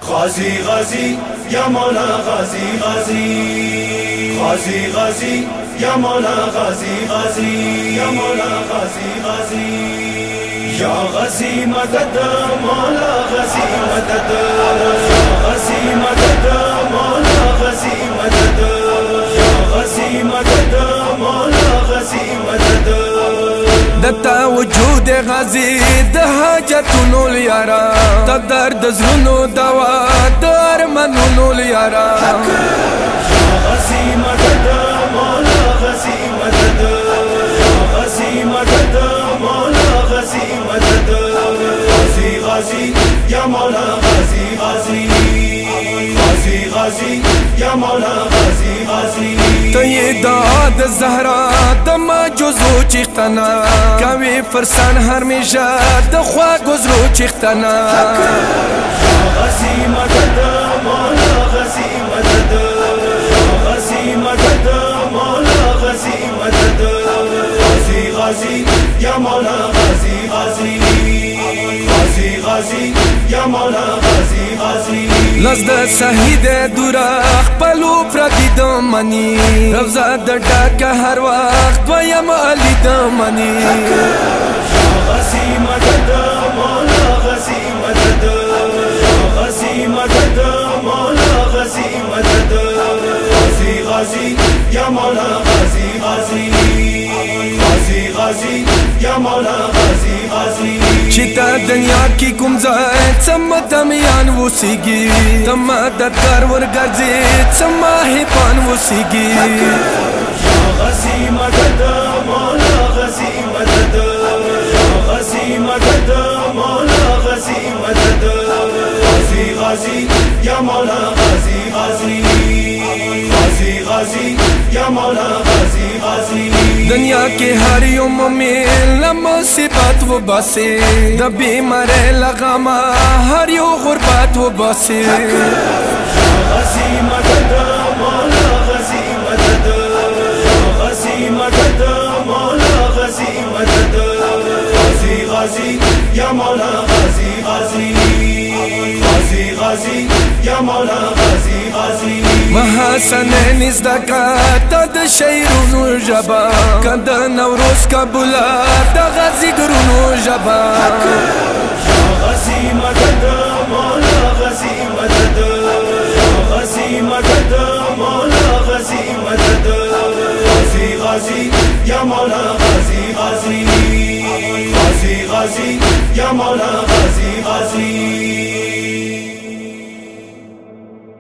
غازی غازی یا مولا غازی غازی غازی غازی یا مولا غازی غازی یا مولا غازی غازی یا غازی مدد مولا غازی مدد یا غازی مدد مولا غازی مدد یا غازی مدد مولا غازی مدد دتا وجود غازی د حاجتونو لیارا د درد زړونو دوا د ارمانونو لیارا یا غازی مدد مولا غازی مدد یا غازی مدد مولا غازی مدد غازی غازی یا مولا غازی غازی غازی غازی یا مولا غازی غازی تیداد زهرا دما جزو چیختنا کوي فرسان هرمیشه د خوا گزرو چیختنا یا غازی مدد مولا غازی مدد یا غازی مدد مولا غازی مدد غازی غازی یا مولا غازی غازی غازی غازی یا مولا غازی غازی لزد شهید دورا خپلو پردی دمنی روزا د ډاک هر وخت ویم علی دمنی یا غازی مدد مولا غازی مدد یا غازی مدد مولا غازی مدد غازی غازی یا مولا غازی غازی غازی غازی یا مولا غازی غازی چتا دنیا کی کوم ځای څم دمیان وسیږي تم د کار ورګرځي څم هپان وسیږي یا غازی مدد مولا غازی مدد یا غازی مدد مولا غازی مدد غازی غازی یا مولا غازی غازی غازی غازی یا مولا غازی غازی دنیا کے ہر یوم میں مصیبت و باسے د بیمار لغما ہر یو غربت و باسے یا غازی مدد مولا غازی مدد یا غازی مدد مولا غازی مدد غازی غازی یا مولا غازی غازی غازی غازی یا مولا غازی غازی محاسن نزدکات د شیرونو جبا کند نوروز کابلا د غازی ګرونو جبا یا غازی مدد مولا غازی مدد یا غازی مدد مولا غازی مدد غازی غازی یا مولا غازی غازی غازی غازی یا مولا غازی